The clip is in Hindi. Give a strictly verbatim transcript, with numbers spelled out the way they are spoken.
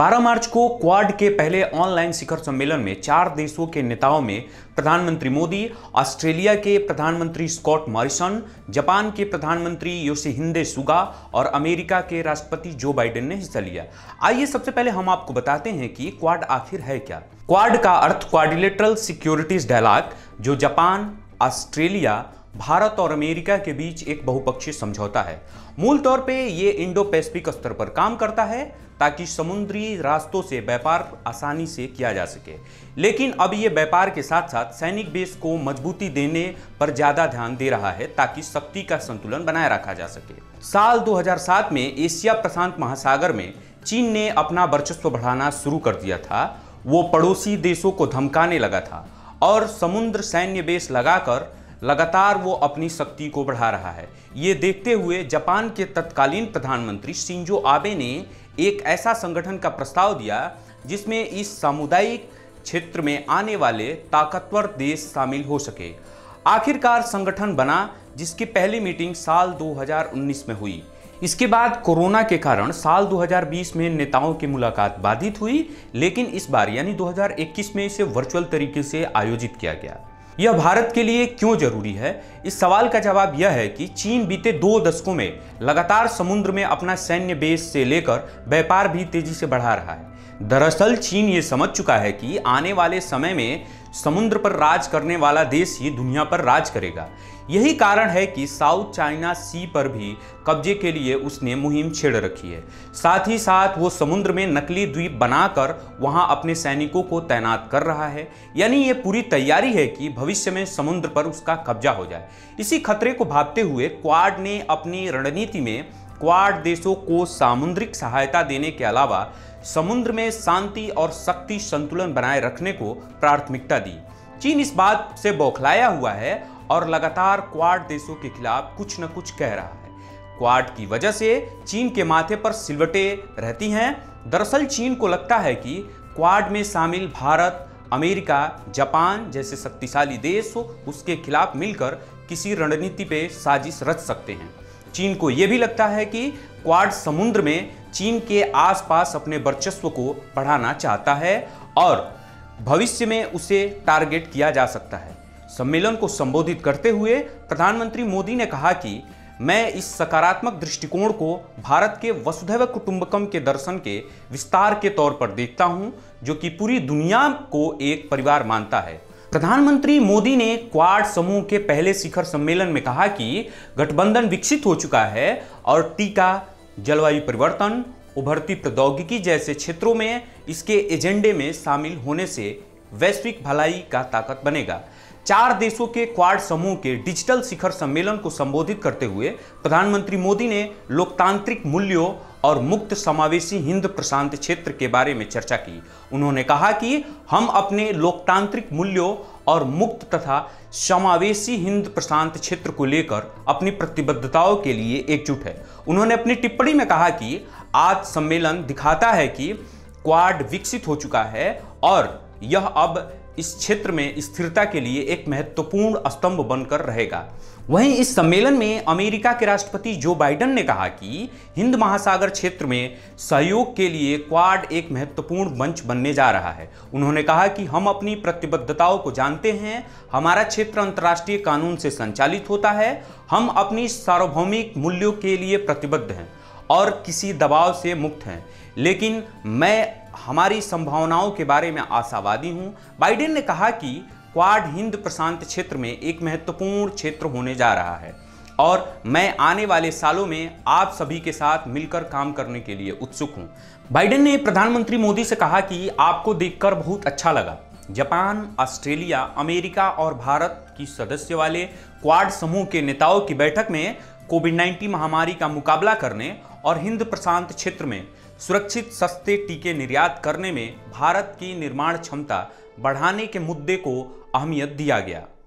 बारह मार्च को क्वाड के पहले ऑनलाइन शिखर सम्मेलन में चार देशों के नेताओं में प्रधानमंत्री मोदी, ऑस्ट्रेलिया के प्रधानमंत्री स्कॉट मॉरिसन, जापान के प्रधानमंत्री योशिहिदे सुगा और अमेरिका के राष्ट्रपति जो बाइडेन ने हिस्सा लिया। आइए सबसे पहले हम आपको बताते हैं कि क्वाड आखिर है क्या। क्वाड का अर्थ क्वाड्रिलेटरल सिक्योरिटीज डायलॉग, जो जापान, ऑस्ट्रेलिया, भारत और अमेरिका के बीच एक बहुपक्षीय समझौता है। मूल तौर पे ये इंडो पैसिफिक स्तर पर काम करता है ताकि समुद्री रास्तों से व्यापार आसानी से किया जा सके, लेकिन अब ये व्यापार के साथ साथ सैनिक बेस को मजबूती देने पर ज्यादा ध्यान दे रहा है ताकि शक्ति का संतुलन बनाए रखा जा सके। साल दो हज़ार सात में एशिया प्रशांत महासागर में चीन ने अपना वर्चस्व बढ़ाना शुरू कर दिया था। वो पड़ोसी देशों को धमकाने लगा था और समुद्र सैन्य बेस लगाकर लगातार वो अपनी शक्ति को बढ़ा रहा है। ये देखते हुए जापान के तत्कालीन प्रधानमंत्री शिंजो आबे ने एक ऐसा संगठन का प्रस्ताव दिया जिसमें इस सामुदायिक क्षेत्र में आने वाले ताकतवर देश शामिल हो सके। आखिरकार संगठन बना, जिसकी पहली मीटिंग साल दो हज़ार उन्नीस में हुई। इसके बाद कोरोना के कारण साल दो हज़ार बीस में नेताओं की मुलाकात बाधित हुई, लेकिन इस बार यानी दो हज़ार इक्कीस में इसे वर्चुअल तरीके से आयोजित किया गया। यह भारत के लिए क्यों जरूरी है? इस सवाल का जवाब यह है कि चीन बीते दो दशकों में लगातार समुद्र में अपना सैन्य बेस से लेकर व्यापार भी तेजी से बढ़ा रहा है। दरअसल चीन ये समझ चुका है कि आने वाले समय में समुद्र पर राज करने वाला देश ही दुनिया पर राज करेगा। यही कारण है कि साउथ चाइना सी पर भी कब्जे के लिए उसने मुहिम छेड़ रखी है। साथ ही साथ वो समुद्र में नकली द्वीप बनाकर वहां अपने सैनिकों को तैनात कर रहा है। यानी ये पूरी तैयारी है कि भविष्य में समुद्र पर उसका कब्जा हो जाए। इसी खतरे को भांपते हुए क्वाड ने अपनी रणनीति में क्वाड देशों को सामुद्रिक सहायता देने के अलावा समुद्र में शांति और शक्ति संतुलन बनाए रखने को प्राथमिकता दी। चीन इस बात से बौखलाया हुआ है और लगातार क्वाड देशों के खिलाफ कुछ न कुछ कह रहा है। क्वाड की वजह से चीन के माथे पर सिलवटें रहती हैं। दरअसल चीन को लगता है कि क्वाड में शामिल भारत, अमेरिका, जापान जैसे शक्तिशाली देश उसके खिलाफ मिलकर किसी रणनीति पे साजिश रच सकते हैं। चीन को यह भी लगता है कि क्वाड समुद्र में चीन के आसपास अपने वर्चस्व को बढ़ाना चाहता है और भविष्य में उसे टारगेट किया जा सकता है। सम्मेलन को संबोधित करते हुए प्रधानमंत्री मोदी ने कहा कि मैं इस सकारात्मक दृष्टिकोण को भारत के वसुधैव कुटुंबकम के दर्शन के विस्तार के तौर पर देखता हूं, जो कि पूरी दुनिया को एक परिवार मानता है। प्रधानमंत्री मोदी ने क्वाड समूह के पहले शिखर सम्मेलन में कहा कि गठबंधन विकसित हो चुका है और टीका, जलवायु परिवर्तन, उभरती प्रौद्योगिकी जैसे क्षेत्रों में इसके एजेंडे में शामिल होने से वैश्विक भलाई का ताकत बनेगा। चार देशों के क्वाड समूह के डिजिटल शिखर सम्मेलन को संबोधित करते हुए प्रधानमंत्री मोदी ने लोकतांत्रिक मूल्यों और मुक्त समावेशी हिंद प्रशांत क्षेत्र के बारे में चर्चा की। उन्होंने कहा कि हम अपने लोकतांत्रिक मूल्यों और मुक्त तथा समावेशी हिंद प्रशांत क्षेत्र को लेकर अपनी प्रतिबद्धताओं के लिए एकजुट है। उन्होंने अपनी टिप्पणी में कहा कि आज सम्मेलन दिखाता है कि क्वाड विकसित हो चुका है और यह अब इस क्षेत्र में स्थिरता के लिए एक महत्वपूर्ण स्तंभ बनकर रहेगा। वहीं इस सम्मेलन में अमेरिका के राष्ट्रपति जो बाइडेन ने कहा कि हिंद महासागर क्षेत्र में सहयोग के लिए क्वाड एक महत्वपूर्ण मंच बनने जा रहा है। उन्होंने कहा कि हम अपनी प्रतिबद्धताओं को जानते हैं, हमारा क्षेत्र अंतर्राष्ट्रीय कानून से संचालित होता है, हम अपनी सार्वभौमिक मूल्यों के लिए प्रतिबद्ध हैं और किसी दबाव से मुक्त हैं, लेकिन मैं हमारी संभावनाओं के बारे में आशावादी हूं। बाइडेन ने कहा कि क्वाड हिंद प्रशांत क्षेत्र में एक महत्वपूर्ण क्षेत्र होने जा रहा है और मैं आने वाले सालों में आप सभी के साथ मिलकर काम करने के लिए उत्सुक हूं। बाइडेन ने प्रधानमंत्री मोदी से कहा कि आपको देखकर बहुत अच्छा लगा। जापान, ऑस्ट्रेलिया, अमेरिका और भारत की सदस्य वाले क्वाड समूह के नेताओं की बैठक में कोविड उन्नीस महामारी का मुकाबला करने और हिंद प्रशांत क्षेत्र में सुरक्षित सस्ते टीके निर्यात करने में भारत की निर्माण क्षमता बढ़ाने के मुद्दे को अहमियत दिया गया।